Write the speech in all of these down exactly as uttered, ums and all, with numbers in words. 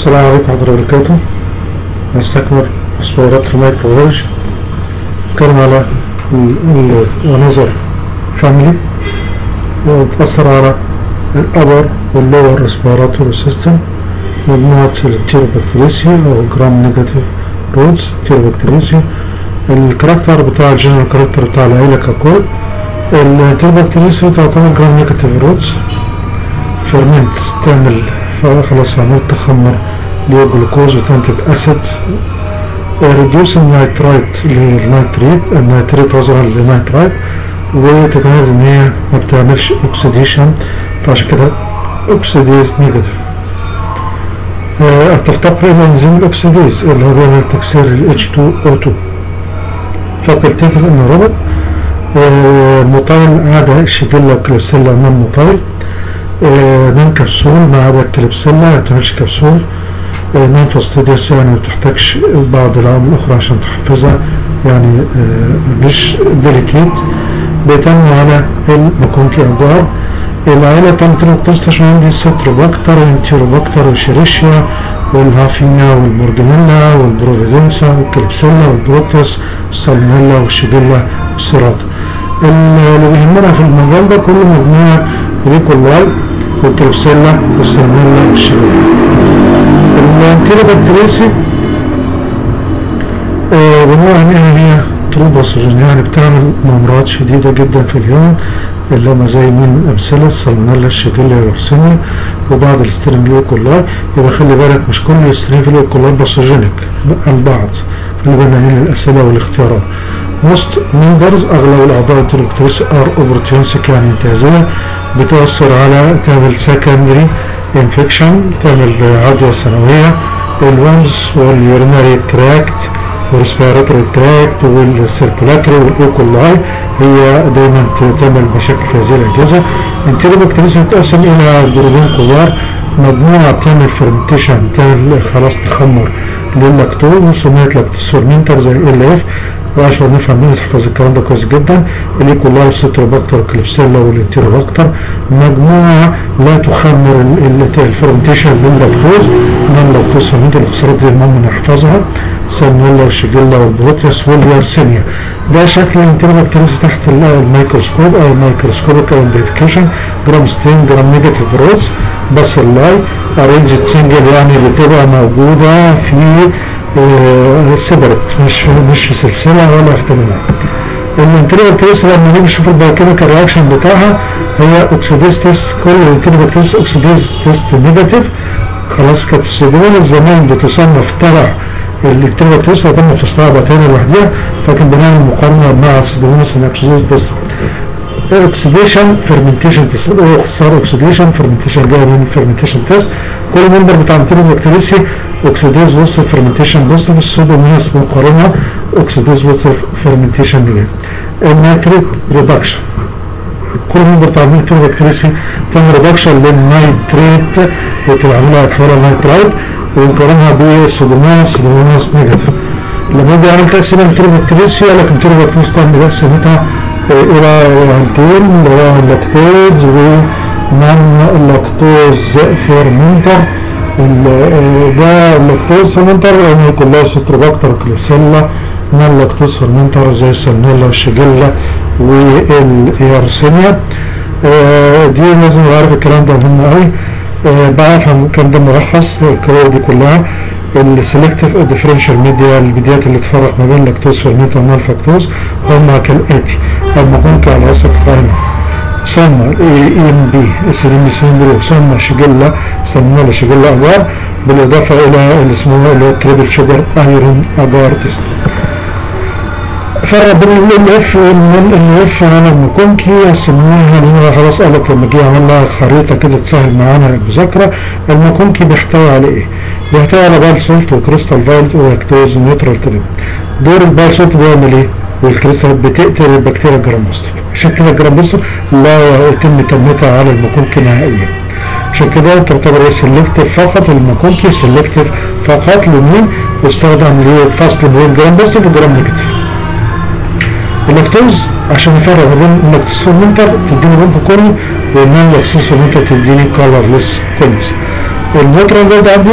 السلام عليكم ورحمة الله وبركاته. نستكمل اسبوعات الميكروبيولوجي. نتكلم على الونظر فاميلي وبتأثر على الأبر واللور ريسبيراتوري سيستم، مجموعة التيروبكتيريسي أو جرام نيجاتيف رودز تيروبكتيريسي. الكاركتر بتاع الجنرال كاركتر بتاع العيلة ككل، التيروبكتيريسي تعتبر جرام نيجاتيف رودز فيرمنت، تعمل خلاص عملت تخمر للجلوكوز وتنتج أسيد، ريديوس النيترايت للنيتريت، النيتريت وصلها للنيترايت، وتتميز ان هي ما بتعملش اوكسيديشن، فعشان كده اوكسيديز نيجاتيف. تفتقر الى انزيم الاوكسيديز اللي هو بيعمل تكسير ال إتش تو أو تو. فاكولتيتيف انيروبيك، موتايل عدا الشيجيلا كليبسيلا نون موتايل، نون كبسول ما عدا الكليبسيلا ما بتعملش كبسول، نون فاستيديوس يعني ما بتحتاجش بعض العوامل الأخرى عشان تحفزها، يعني مش ديليكيت، بيتم على الماكونكي أنجار. العائلة تمت تستشمل عندي ستروباكتر وانتيروباكتر وشيريشيا والهافينيا والموردينيلا والبروفيدنسا والكليبسيلا والبروتس والسالمونيلا والشيجيلا والسيراتا. اللي بيهمنا في المجال ده كل مجموعة ريكولاي والكليبسيلا والسالمونيلا والشيجيلا. الانتيروبكتيريسي بنقول ان هي تروبوسوجين، يعني بتعمل ممرات شديدة جدا في اليوم، اللي هما زي من امثلة السالمونيلا الشيجيلا واليرسينيا وبعض السترينجيوكولاي. يبقى خلي بالك مش كل السترينجيوكولاي باثوجينيك، البعض. خلي بالنا من الاسئلة والاختيارات. موست ممبرز اغلب الاعضاء الانتيروبكتيريسي ار اوبورتيونسيك، يعني انتهازية، بتؤثر على تعمل سكندري انفكشن، تعمل عدوى ثانوية. الوانز واليوريناري تراكت والريسبيراتوري تراكت والسيركولاتوري والاوكولاي هي دايما تعمل مشاكل في هذه الاجهزه. الانتيروبكتيريسي بتتقسم الى جروبين كبار، مجموعه بتعمل فيرمنتيشن، بتعمل خلاص تخمر لللاكتوز وسميت لاكتوز فيرمنتر زي ال اف، وعشان نفهم نحفظ الكلام ده كويس جدا. الايكولاي والستروباكتر والكليبسيلا والانتيروباكتر مجموعه لا تخمر الفيرمنتيشن لللاكتوز، نون لاكتوز فيرمنتر، الاختصارات دي المهم نحفظها. سالمونيلا والشيجيلا والبروتيوس واليرسينيا. ده شكل الانتيروبكتيريسي تحت الميكروسكوب او الميكروسكوبيك ايدنتيفيكيشن. جرام ستين جرام نيجاتيف رودز باسيلاي ارينجد سنجل، يعني بتبقى موجوده في اه سيبريت، مش مش في سلسله ولا في تنوع. الانتيروبكتيريسي لما نيجي نشوف البايوكيميكال رياكشن بتاعها هي اوكسيديز تيست، كل الانتيروبكتيريسي اوكسيديز تيست نيجاتيف. خلاص كانت السيدول زمان بتصنف تبع الانتيروبكتيريسي وتم فصلها تاني لوحدها، فكان بنعمل مقارنه مع السيدوموناس الاكسيدوز بس. اوكسيديشن فيرمنتيشن تيست، هو اختصار اوكسيديشن فيرمنتيشن جاي من فيرمنتيشن تيست. كل ممبر بتاع الانتيروبكتيريسي اوكسيديز بوزيتيف فيرمنتيشن بوزيتيف، السيدوموناس مقارنه اوكسيديز بوزيتيف فيرمنتيشن نيجاتيف. النيتريت ريدكشن، كل ممبر بتاع الانتيروبكتيريسي تعمل ريدكشن للنيتريت وتعملها تحولها لنيترايت ونقارنها بالسيدوموناس، سيدوموناس نيجاتيف. لما يجي يعمل تقسيم الانتيروبكتيريسي قال لك الانتيروبكتيريسي تعمل تقسيمتها الى عيلتين، اللي هو اللاكتوز ونون لاكتوز فيرمنتر. ده اللاكتوز فيرمنتر يعني كلها ستروباكتر كليبسيلا، نون لاكتوز فيرمنتر زي السالمونيلا والشيجيلا واليرسينيا. دي لازم نعرف الكلام ده مهم قوي. بعرفها كان ده ملخص القواعد دي كلها. السلكتيف ديفرنشال ميديا، الميديات اللي تفرق ما بين لاكتوز فيرمنتر ونون لاكتوز هما كالاتي: الماكونكي على وسط القائمه، ثم اي ام بي سيريمي سيندرو، ثم شيجيلا سالمونيلا شيجيلا اجار، بالاضافه الى اللي اسمه اللي هو تريبل شوجر ايرون اجار تيست. فرق بين ال اف وال اف على الماكونكي قسمناها لان خلاص قال لك لما جه عمل لها خريطه كده تسهل معانا المذاكره. الماكونكي بيحتوي على ايه؟ بيحتوي على بايل سولت وكريستال فايلت ولاكتوز ونيوترال تريب. دور البايل سولت بيعمل ايه؟ والكريستال بتقتل البكتيريا الجرام بوزيتيف، عشان كده الجرام بوزيتيف لا يتم تنميتها على الماكونكي نهائيا. عشان كده تعتبر سيلكتيف فقط، الماكونكي سيلكتيف فقط لمين؟ يستخدم لفصل بين جرام بوزيتيف وجرام نيجاتيف. اللاكتوز عشان يفرق بين اللاكتوز فيرمنتر تديني بنك كوري، والنون لاكتوز فيرمنتر تديني كولرلس كولز. النيوترال فايلت عندي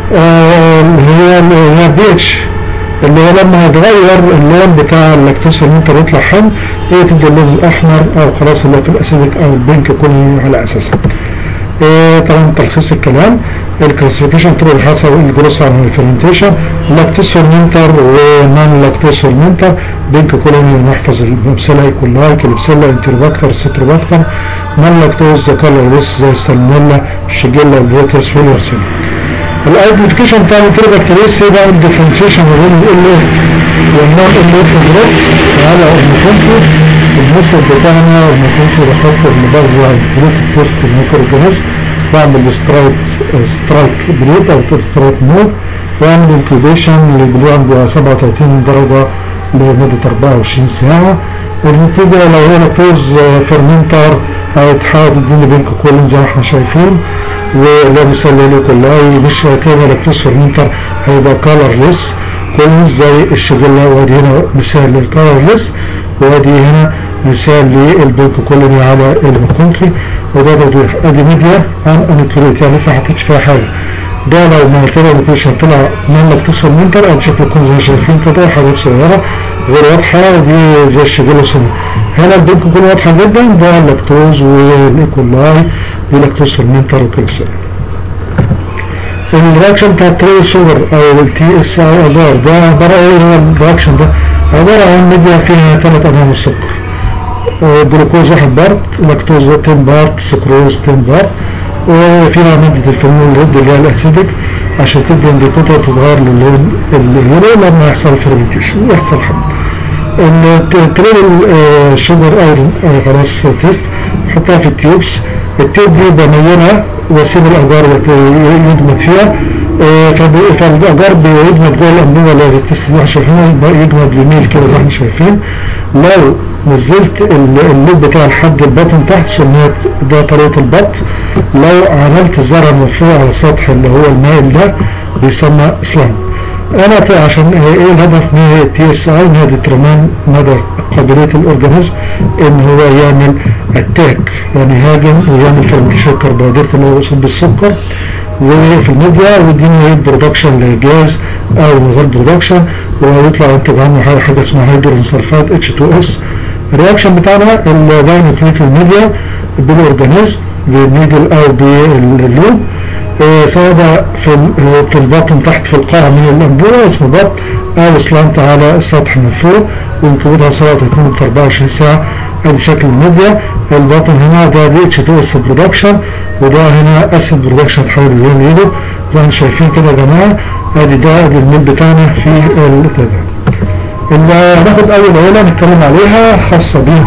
آه اللي هي اللي بي اتش، اللي هو لما هتغير اللون بتاع اللاكتوز فيرمنتر يطلع حمض، هي تدي اللون الاحمر او خلاص اللي في الاسيدك او البينك كله على اساسها. إيه طبعا تلخيص الكلام، الكلاسيفيكيشن طرق حسب الجروس عن الفيرمنتيشن، لاكتوز فيرمنتر ونون لاكتوز فيرمنتر، بينك كولوني ونحفظ الامثله ايكولاي، كليبسيلا، انتروباكتر، ستروباكتر، نون لاكتوز كالوريس زي السالمونيلا، الشيجيلا، الفيروس والورسيلا. الايدنتيفيكيشن بتاع الانتروباكتيريس هي بقى الديفرنشيشن ما بين ال اف والنون ال اف بلس على الميكونتو. النسب بتاعنا الميكونتو بحط المبارزه البروت تيست الميكرو اورجانيزم، بعمل سترايك سترايك بريد او سترايك مود، واعمل انكيوبيشن اللي بيبقى سبعة وتلاتين درجه لمده أربعة وعشرين ساعه. النتيجه لو هي لاكتوز فيرمنتر هيتحول يديني بينك كولين زي ما احنا شايفين، ولو مثال ليكولاي مش كده لاكتوز فيرمنتر هيبقى كالرلس كولين زي الشيجيلا، وادي هنا مثال للكالرلس، وادي هنا مثال للبينك كولين على الميكونتري، وده توضيح. ادي ميديا ان انكليت يعني لسه ما حطيتش فيها حاجه. ده لو ما طلع الكويشن طلع من لاكتوز فيرمنتر ادي شكله يكون زي ما شايفين كده، حاجات صغيره غير واضحه، ودي زي الشيجيلا سنه. هنا البينك كولين واضحه جدا، ده اللاكتوز والايكولاي دي لاكتوز فيرمنتر وكليبسيلا. الرياكشن بتاع التريل شوجر او التي اس اي ادار ده عباره ايه؟ هو الرياكشن ده عباره عن ميديا فيها ثلاث انواع من السكر، جلوكوز واحد بارت، لاكتوز عشرة بارت، سكروز عشرة بارت، وفيها مادة الفينول اللي هي الاسيدك عشان تدي انديكوتور تتغير للون اليورو لما يحصل فيرمنتيشن ويحصل حمض. التريل شوجر ايرون خلاص تيست حطها في التيوبس، التيوب دي بمينها واسيب الاجار يدمج فيها، فالاجار بيدمج جوه الانبوبه اللي التيست دي احنا شايفينها يدمج يميل كده زي ما احنا شايفين. لو نزلت اللوب بتاع لحد البطن تحت سميت ده طريقه البط، لو عملت الزرع من فوق على السطح اللي هو المائل ده بيسمى اسلام. انا عشان ايه الهدف من التي اس اي؟ انها ديترمان مدى قابليه الاورجانيزم ان هو يعمل اتاك يعني هاجم ويعمل فيرمنتيشن كربوهيدرات اللي هو يصب بالسكر وفي الميديا، ويديني برودكشن لجاز او من غير برودكشن، ويطلع ينتج عنه حاجه حاجه اسمها هيدروجين سلفات اتش اتنين اس. الرياكشن بتاعنا الداينوكليك الميديا بالاورجانيزم بالنيدل او باللوب، إيه سواء ده في في البطن تحت في القاع من الانبوبه اسمه بط، او سلانت على السطح من فوق، وانكبوتها سواء تكون في أربعة وعشرين ساعه. ادي شكل الميديا. البطن هنا ده دي اتش اتنين اس برودكشن، وده هنا اسيد برودكشن تحول اليوم ليدو زي ما شايفين كده يا جماعه. ادي ده ادي الميل بتاعنا في التابع. اللي هناخد اول عيله نتكلم عليها خاصه بيه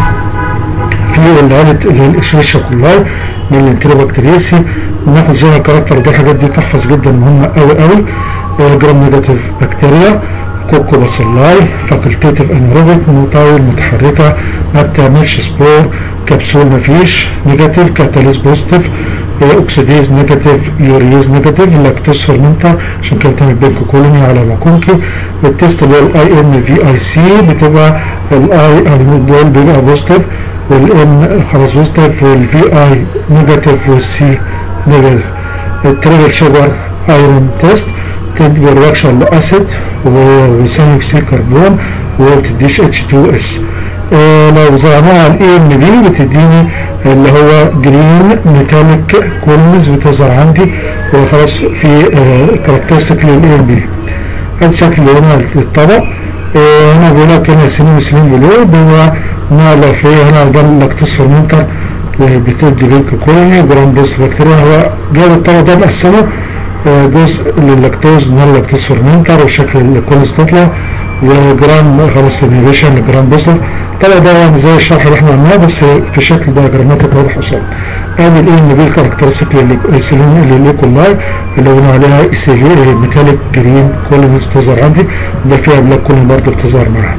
في العيله اللي هي الاشريشيا كولاي من الانتروباكتيريسي، ناخد زي الكاركتر دي، الحاجات دي تحفظ جدا مهمه قوي قوي. جرام نيجاتيف بكتيريا، كوكو باسيلاي، فاكولتيتيف انيروبيك، موتايل متحركه، ما بتعملش سبور، كبسول مفيش، نيجاتيف كاتاليز بوزيتيف، اوكسيديز نيجاتيف، يوريز نيجاتيف، لاكتوز فيرمنتر عشان كده بتعمل بينكو كولوني على ماكونكي. التيست اللي هو الاي ان في اي سي بتبقى الاي دول بيبقى بوزيتيف والان خلاص بوزيتيف والفي اي نيجاتيف والسي نيجاتيف. التريبل شوجر ايرون تيست تدي رياكشن لاسيد وثاني اكسيد كربون وبتديش اتش اتنين اس. آه لو زرعناها على الاي ام بي بتديني اللي هو جرين ميتاليك كولمز بتظهر عندي وخلاص في كاركترستيك للاي ام بي. ادي شكل هنا الطبق. آه هنا بيقول لك هنا سنين سنين بلو بما ما لو في هنا ده اللاكتوز فيرمنتر بتدي بينك كولوني جرام بوست بكتيريا. هو جاب الطبق ده مقسمه جزء لللاكتوز من اللاكتوز فيرمنتر وشكل الكولز تطلع، وجرام خلاص انيبيشن لجرام بوستر. طبعا ده يعني زي الشرح اللي احنا عملناه بس في شكل دياجراماتيك واضح قصاد. ادي الاي ان بي الكاركترستيك للليكولاي اللي قلنا عليها ايسيلي ميتاليك جرين كولز بتظهر عندي، ده فيها بلاك كولين برضه بتظهر معاها.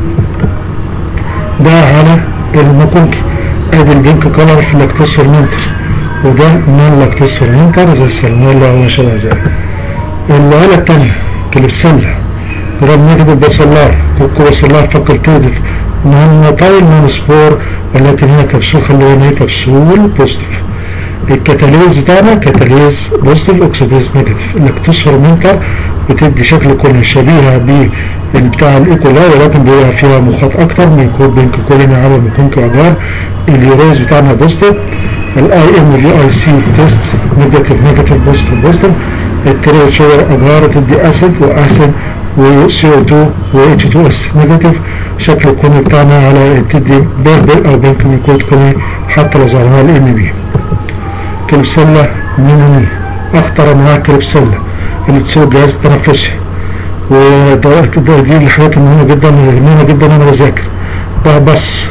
ده على الماكونكي. ادي البينك كولر في اللاكتوز فيرمنتر، وده نون لاكتوز فيرمنتر زي السالمونيلا وما شابه ذلك. العيله الثانيه كليبسيلا، جرام نيجاتيف باسيلار، كوكو باسيلار فاكولتيتيف، نون موتايل نون سبور، ولكن هي كبسول خلوها ان هي كبسول بوزيتيف. الكتاليز بتاعنا كتاليز بوزيتيف اوكسيديز نيجاتيف. اللاكتوز فيرمنتر بتدي شكل كولين شبيهه بتاع الايكولاي ولكن بيبقى فيها مخاط اكتر ميكوب بينك كولين على ميكونك اجار. اليوريز بتاعنا بوزيتيف. الاي ام في اي سي تيست نيجاتيف نيجاتيف بوزيتيف بوزيتيف. التريل شوجر اجار تدي اسيد واسيد وسي او اتنين و اتش اتنين اس نيجاتيف. شكل الكوني بتاعنا على تدي بيربل او بينك ميكوت كوني حتى لو ظهرها الام بي. كليبسيلا مينوني اخطر انواع كليبسيلا اللي بتسوق الجهاز التنفسي، وده دي الحاجات المهمه جدا مهمه جدا انا بذاكر. ده بس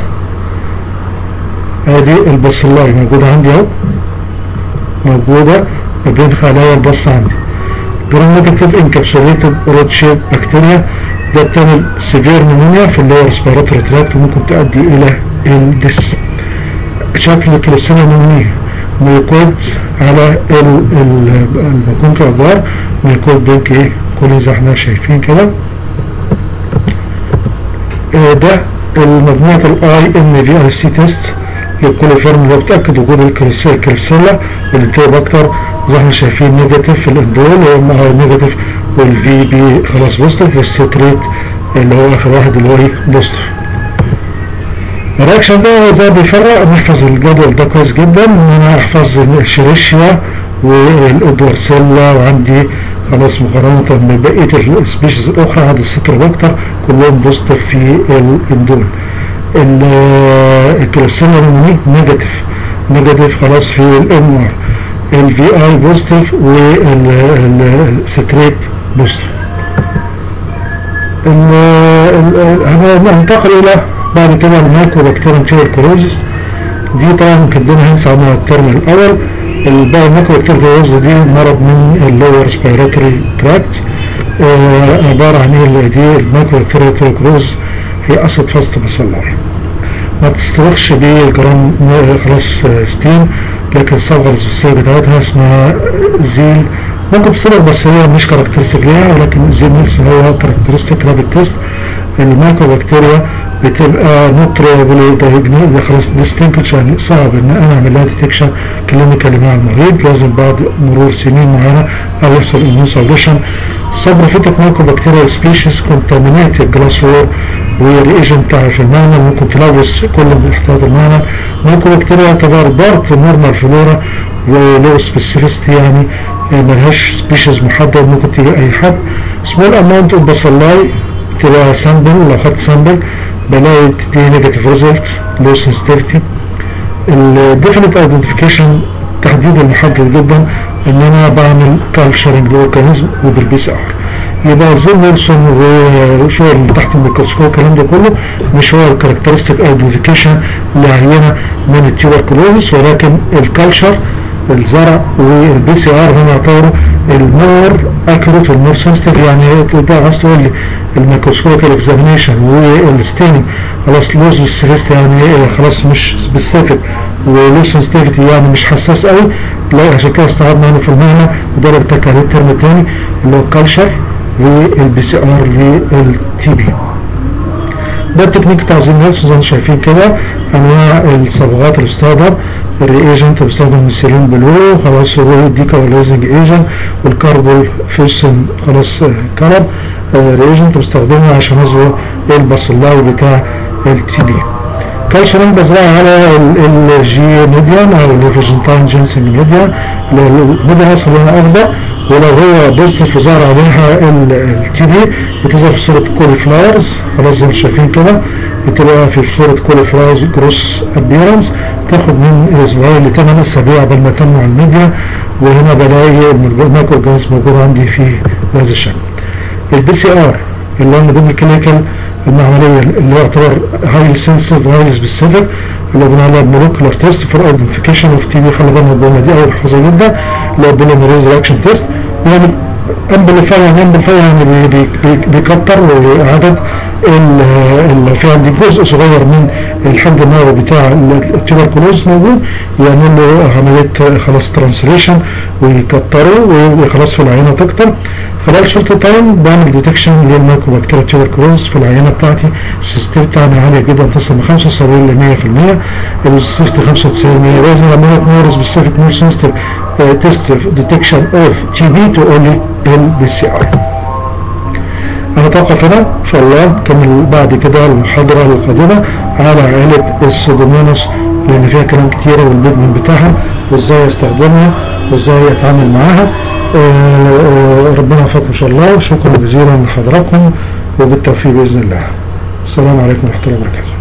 ادي الباسيلاي موجوده عندي اهو، موجوده بينخ عليها البص عندي. جرام نيجاتيف انكابسوليتد رود شيب بكتيريا، ده بتعمل سيفير نيمونيا في اللور ريسبيراتوري تراكت وممكن تؤدي الى الدس. شكل كليبسيلا مينوني ميكود على المكونك اجار ميكود بينك ايه كل زي احنا شايفين كده. اه ده المجموعة الاي ام في اي سي تيست للكوليفورم اللي بتأكد وجود الكليبسيلا والانتيوباكتر زي احنا شايفين نيجاتيف في الاندول وام اي نيجاتيف والفي بي خلاص بوزيتيف والستريت اللي هو اخر واحد اللي هو ايه بوزيتيف. الرياكشن ده زي بيفرق نحفظ الجدول ده كويس جدا ان انا احفظ الشريشيا والادوارسيلا وعندي خلاص مقارنة ببقية السبيشيز الاخرى عند الستروباكتر كلهم بوزيتيف في الاندول. الكليبسيلا مينوني نيجاتيف نيجاتيف خلاص في الام ار. الفي اي بوزيتيف والستريت بوزيتيف. هننتقل الى بعد كده المايكروبكتيريم تيوبركلوزيس. دي طبعا كدنا هنسى عنها الترم الاول. الباقي المايكروبكتيريم تيوبركلوزيس دي مرض من اللور ريسبيراتوري تراكت، آه عباره عن ايه دي المايكروبكتيريم تيوبركلوزيس هي اسيد فاست باسيلاي، ما بتسترخش بجرام خلاص ستين، لكن الصبغه الاساسيه بتاعتها اسمها زيل. ممكن تصبغ بس هي مش كاركترستيك ليها، ولكن زيل نيلسون هو كاركترستيك رابيد تيست. المايكروبكتيريا بتبقى نوت ريابل دايجنوز خلاص ديستنكتش، يعني صعب ان انا اعمل لها ديتكشن كلينيكالي مع المريض، لازم بعد مرور سنين معينه او يحصل اميون سوليوشن. سبروفيتك مايكروبكتيريال سبيشيز كونتامينيتد جلاس وور وريجنت بتاعها في المعمل ممكن تلوث كل من احتياط المعمل. مايكروبكتيريا تعتبر بارت نورمال فلورا ولو سبيسيفيستي، يعني ملهاش سبيشيز محدد ممكن تيجي اي حد. سمول اماونت اوف باسيلاي تبقى سامبل، لو خدت سامبل بلاقي تدي نيجاتيف ريزلت لو سنسيتيفيتي. الديفينيت ايدنتيفيكيشن تحديد المحدد جدا ان انا بعمل كالتشرنج للاورجانيزم وبالبي سي ار. يبقى زي نيلسون وشغل اللي تحت الميكروسكوب الكلام ده كله مش هو الكاركترستيك ايدنتيفيكيشن لعينه من التيوبركلوزيس، ولكن الكالتشر الزرع والبي سي ار هم يعتبروا المور اكيوريت والمور سنسيتيف. يعني ده عايز تقول لي الميكروسكوبيكال اكزامينيشن والستيننج خلاص لوز سبيسيفيستي، يعني خلاص مش سبيسيفيك ولو سنسيتيفيتي يعني مش حساس قوي. لا عشان كده استعرضنا عنه في المهنه وده اللي بتاكد عليه الترم الثاني اللي هو الكالتشر والبي سي ار للتي بي. ده التكنيك بتاع زي ما انتم شايفين كده انواع الصبغات اللي بتستخدم. الرياجنت بيستخدم ميثيلين بلو خلاص هو ديكالولايزنج ايجنت، والكربول فيوسن خلاص كلر رياجنت بستخدمه عشان اصبغ الباسيلاي بتاع التي بي. كالشرنج بزرعها على الجي ميديان او الفيجنتاين جينسنج ميديان. الميديان اصلا لونها اخضر، ولو هو بوزيتيف وظهر عليها التي بي بتظهر في صوره كولي فلاورز خلاص زي ما شايفين كده، بتبقى في صوره كولي فلاورز جروس ابيرنس، تاخد من اسبوعين لثمان اسابيع قبل ما تنمو الميديا. وهنا بلاقي المايكرو اورجانيزم موجود عندي في هذا الشكل. البي سي ار اللي هو مدام الكلينيكال العمليه اللي يعتبر هايلي سنسيتيف وهايلي سبيسيفيك اللي قلنا عليها مولكيولار تيست فور ايدنتيفيكيشن اوف تي بي. خلي بالنا الجمله دي اول حفظها جدا اللي هو بوليميريز رياكشن تيست. يعني امبليفاي يعني امبليفاي يعني بيكتر عدد اللي في عندي جزء صغير من الحمض النووي بتاع التيوبركلوز موجود، يعمل له عمليه خلاص ترانسليشن ويكتره وخلاص في العينه تكتر. خلال شورت تايم بعمل ديتكشن للمايكوبكتيريا تيوبركلوز في العينه بتاعتي. السنسيتيفيتي بتاعنا عاليه جدا، تصل من خمسة وسبعين ل مية في المية، السبيسيفيتي خمسة وتسعين بالمية. لازم اعمل مور سبيسيفيك مور سنسيتيف تيست ديتكشن اوف تي بي تو اونلي البي سي ار. انا اتوقف هنا ان شاء الله نكمل بعد كده المحاضره القادمه على عائله السودوموناس لان فيها كلام كتير والبيجمنت بتاعها وازاي استخدمها وازاي اتعامل معاها. آه ربنا يوفقكم ان شاء الله. شكرا جزيلا لحضراتكم وبالتوفيق باذن الله. السلام عليكم ورحمه الله وبركاته.